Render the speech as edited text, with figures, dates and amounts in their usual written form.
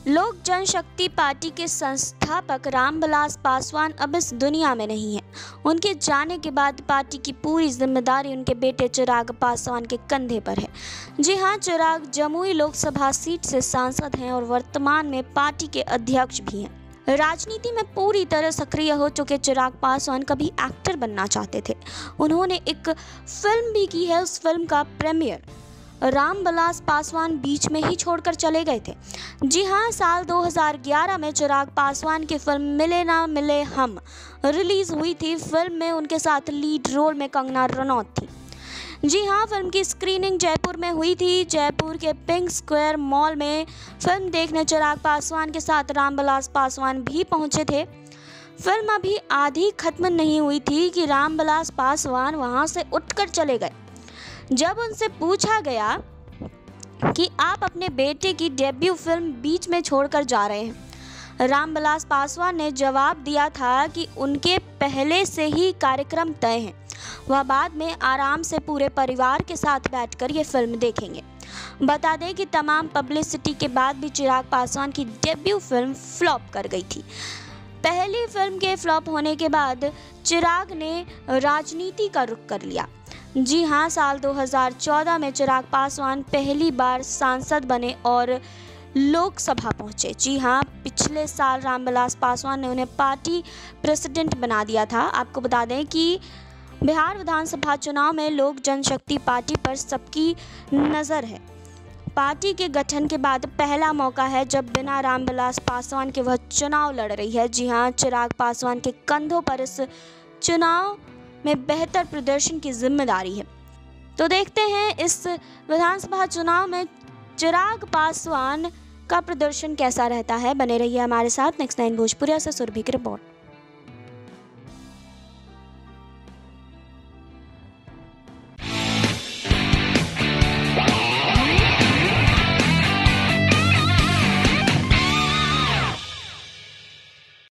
लोक जनशक्ति पार्टी के संस्थापक रामविलास पासवान अब इस दुनिया में नहीं है। उनके जाने के बाद पार्टी की पूरी जिम्मेदारी उनके बेटे चिराग पासवान के कंधे पर है। जी हां, चिराग जमुई लोकसभा सीट से सांसद हैं और वर्तमान में पार्टी के अध्यक्ष भी हैं। राजनीति में पूरी तरह सक्रिय हो चुके चिराग पासवान कभी एक्टर बनना चाहते थे। उन्होंने एक फिल्म भी की है। उस फिल्म का प्रीमियर रामविलास पासवान बीच में ही छोड़कर चले गए थे। जी हां, साल 2011 में चिराग पासवान की फिल्म मिले ना मिले हम रिलीज हुई थी। फिल्म में उनके साथ लीड रोल में कंगना रनौत थी। जी हां, फिल्म की स्क्रीनिंग जयपुर में हुई थी। जयपुर के पिंक स्क्वायर मॉल में फिल्म देखने चिराग पासवान के साथ रामविलास पासवान भी पहुंचे थे। फिल्म अभी आधी खत्म नहीं हुई थी कि रामविलास पासवान वहां से उठकर चले गए। जब उनसे पूछा गया कि आप अपने बेटे की डेब्यू फिल्म बीच में छोड़कर जा रहे हैं, रामविलास पासवान ने जवाब दिया था कि उनके पहले से ही कार्यक्रम तय हैं। वह बाद में आराम से पूरे परिवार के साथ बैठकर ये फिल्म देखेंगे। बता दें कि तमाम पब्लिसिटी के बाद भी चिराग पासवान की डेब्यू फिल्म फ्लॉप कर गई थी। पहली फिल्म के फ्लॉप होने के बाद चिराग ने राजनीति का रुख कर लिया। जी हां, साल 2014 में चिराग पासवान पहली बार सांसद बने और लोकसभा पहुंचे। जी हां, पिछले साल रामविलास पासवान ने उन्हें पार्टी प्रेसिडेंट बना दिया था। आपको बता दें कि बिहार विधानसभा चुनाव में लोक जनशक्ति पार्टी पर सबकी नज़र है। पार्टी के गठन के बाद पहला मौका है जब बिना रामविलास पासवान के वह चुनाव लड़ रही है। जी हां, चिराग पासवान के कंधों पर इस चुनाव में बेहतर प्रदर्शन की जिम्मेदारी है। तो देखते हैं इस विधानसभा चुनाव में चिराग पासवान का प्रदर्शन कैसा रहता है। बने रहिए हमारे साथ। नेक्स्ट 9 भोजपुरिया से सुरभि की रिपोर्ट।